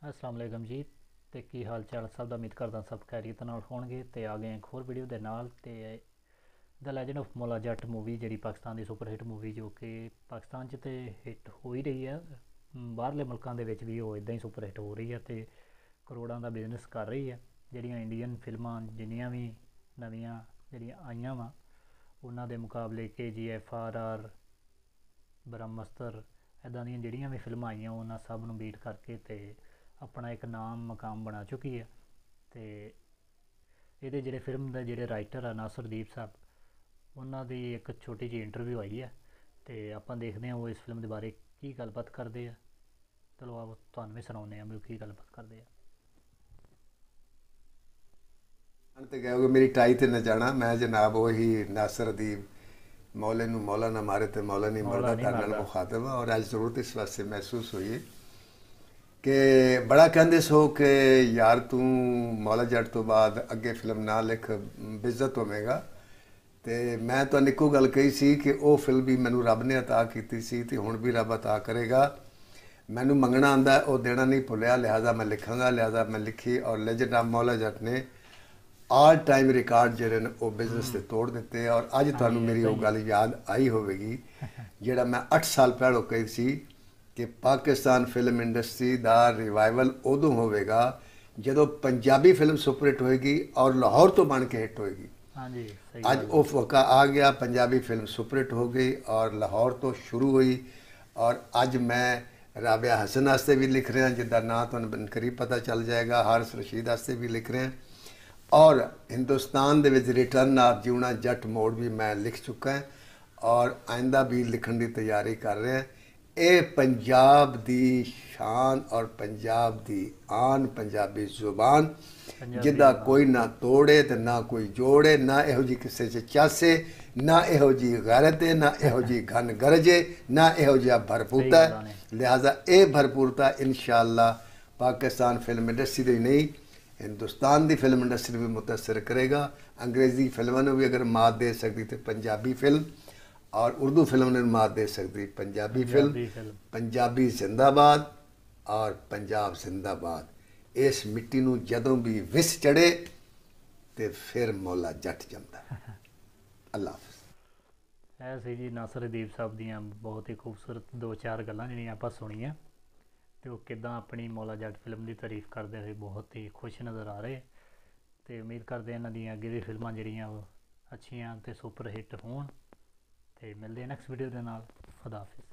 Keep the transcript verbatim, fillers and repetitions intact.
अस्सलाम वालेकुम जी। ਤੇ ਕੀ ਹਾਲ ਚਾਲ ਸਭ ਦਾ? ਉਮੀਦ ਕਰਦਾ ਸਭ ਖੈਰੀਅਤ ਨਾਲ ਹੋਣਗੇ। ਤੇ ਆ ਗਏ ਇੱਕ ਹੋਰ ਵੀਡੀਓ ਦੇ ਨਾਲ। ਤੇ ਦ legend of Maula Jatt movie, ਜਿਹੜੀ ਪਾਕਿਸਤਾਨ ਦੀ ਸੁਪਰ ਹਿੱਟ ਮੂਵੀ, ਜੋ ਕਿ ਪਾਕਿਸਤਾਨ 'ਚ ਤੇ ਹਿੱਟ ਹੋ ਹੀ ਰਹੀ ਹੈ, ਬਾਹਰਲੇ ਮੁਲਕਾਂ ਦੇ ਵਿੱਚ ਵੀ ਉਹ ਇੱਦਾਂ ਹੀ ਸੁਪਰ ਹਿੱਟ ਹੋ ਰਹੀ ਹੈ ਤੇ ਕਰੋੜਾਂ ਦਾ ਬਿਜ਼ਨਸ ਕਰ ਰਹੀ ਹੈ। ਜਿਹੜੀਆਂ ਇੰਡੀਅਨ ਫਿਲਮਾਂ ਜਿੰਨੀਆਂ ਵੀ ਨਵੀਆਂ ਜਿਹੜੀਆਂ ਆਈਆਂ ਵਾ, ਉਹਨਾਂ ਦੇ ਮੁਕਾਬਲੇ ਕੇ ਜੀ ਐਫ ਆਰ ਆਰ, ਬ੍ਰਹਮਸਤਰ, ਇੱਦਾਂ ਦੀਆਂ ਜਿਹੜੀਆਂ ਵੀ ਫਿਲਮਾਂ ਆਈਆਂ ਉਹਨਾਂ ਸਭ ਨੂੰ ਬੀਟ ਕਰਕੇ ਤੇ ਆਪਣਾ ਇੱਕ ਨਾਮ ਮਕਾਮ ਬਣਾ ਚੁੱਕੀ ਹੈ। ਤੇ ਇਹਦੇ ਜਿਹੜੇ ਫਿਲਮ ਦੇ ਜਿਹੜੇ ਰਾਈਟਰ ਆ ਨਾਸਰਦੀਪ ਸਾਹਿਬ, ਉਹਨਾਂ ਦੀ ਇੱਕ ਛੋਟੀ ਜਿਹੀ ਇੰਟਰਵਿਊ ਆਈ ਹੈ ਤੇ ਆਪਾਂ ਦੇਖਦੇ ਹਾਂ ਉਹ ਇਸ ਫਿਲਮ ਦੇ ਬਾਰੇ ਕੀ ਗੱਲਬਾਤ ਕਰਦੇ ਆ। ਚਲੋ ਆਪ ਤੁਹਾਨੂੰ ਵੀ ਸੁਣਾਉਂਦੇ ਹਾਂ ਵੀ ਉਹ ਕੀ ਗੱਲਬਾਤ ਕਰਦੇ ਆ। ਤੇ ਕਹੋਗੇ ਮੇਰੀ ਟਾਈ ਤੇ ਨਾ ਜਾਣਾ, ਮੈਂ ਜਨਾਬ ਉਹੀ ਨਾਸਰਦੀਪ, मौले नू मौला ना मारे तो मौला नहीं मरदा, तार नाल मुखातब है। और अज जरूरत इस वास्ते महसूस हुई कि बड़ा कहते सो कि यार तू मौला जट तो बाद अगे फिल्म ना लिख, बेइज्जत होवेगा। तो मैं तो इक्को गल कही सी कि वह फिल्म भी मैनू रब ने अता की सी ते हुण भी रब अता करेगा। मैनू मंगना आंदा वह देना नहीं भुलिया, लिहाजा मैं लिखांगा। लिहाजा मैं लिखी और लेजेंड ऑफ मौला जट ने आल टाइम रिकॉर्ड जोड़े ने वो बिजनेस से तोड़ दिते। और अज तुहानू मेरी वो गल याद आई होगी जिहड़ा मैं अठ साल पहलों कही सी कि पाकिस्तान फिल्म इंडस्ट्री का रिवाइवल उदों होगा जदों पंजाबी फिल्म सुपरहिट होएगी और लाहौर तो बन के हिट होएगी। अज वो मौका आ गया, पंजाबी फिल्म सुपरहिट हो गई और लाहौर तो शुरू हुई। और अज मैं राबिया हसन वास्ते भी लिख रहा, जिसका नाम तुहानू करीब पता चल जाएगा, हारिस रशीद वास्ते भी लिख रहे हैं। और हिंदुस्तान दे विच रिटर्न ऑफ जीवना जट मोड़ भी मैं लिख चुका है और आइंदा भी लिखण की तैयारी कर रहे हैं। ये पंजाब दी शान और पंजाब दी आन, पंजाबी जुबान जिदा कोई ना तोड़े तो ना कोई जोड़े, ना इहो जी किसे च चासे, ना इहो जी गैरत है, ना इहो जी घन गरजे, ना इहो जिहा भरपूरता है। लिहाजा ये भरपूरता इंशाअल्लाह पाकिस्तान फिल्म इंडस्ट्री दी नहीं, हिंदुस्तान की फिल्म इंडस्ट्री भी मुतासर करेगा। अंग्रेज़ी फिल्मों भी अगर मात दे सकती तो पंजाबी फिल्म, और उर्दू फिल्म ने मात दे सकती पंजाबी फिल्म। पंजाबी जिंदाबाद और पंजाब जिंदाबाद। इस मिट्टी नू जदों भी विस चढ़े तो फिर मौला जट जमदा। अल्लाह हाफिज़। ਇਹ ਸੀ ਜੀ ਨਾਸਰਦੀਪ ਸਾਹਿਬ ਦੀਆਂ ਬਹੁਤ ਹੀ ਖੂਬਸੂਰਤ ਦੋ ਚਾਰ ਗੱਲਾਂ ਜਿਹੜੀਆਂ ਆਪਾਂ ਸੁਣੀਆਂ ਤੇ ਉਹ ਕਿੱਦਾਂ ਆਪਣੀ ਮੌਲਾ ਜੱਟ ਫਿਲਮ ਦੀ ਤਾਰੀਫ ਕਰਦੇ ਹੋਏ ਬਹੁਤ ਹੀ ਖੁਸ਼ ਨਜ਼ਰ ਆ ਰਹੇ। ਤੇ ਉਮੀਦ ਕਰਦੇ ਇਹਨਾਂ ਦੀਆਂ ਅੱਗੇ ਦੀ ਫਿਲਮਾਂ ਜਿਹੜੀਆਂ ਉਹ ਅੱਛੀਆਂ ਤੇ ਸੁਪਰ ਹਿੱਟ ਹੋਣ। ਤੇ ਮਿਲਦੇ ਹਾਂ ਨੈਕਸਟ ਵੀਡੀਓ ਦੇ ਨਾਲ। ਖੁਦਾ ਹਾਫਿਜ਼।